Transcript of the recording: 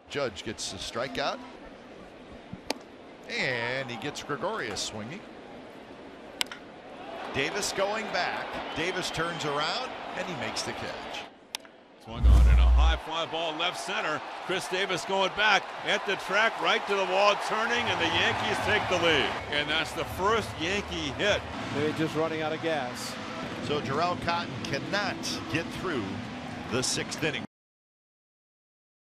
Judge gets a strikeout. And he gets Gregorius swinging. Davis going back. Davis turns around and he makes the catch. Swung on in a high fly ball left center. Chris Davis going back at the track, right to the wall, turning, and the Yankees take the lead. And that's the first Yankee hit. They're just running out of gas. So Jharel Cotton cannot get through the 6th inning.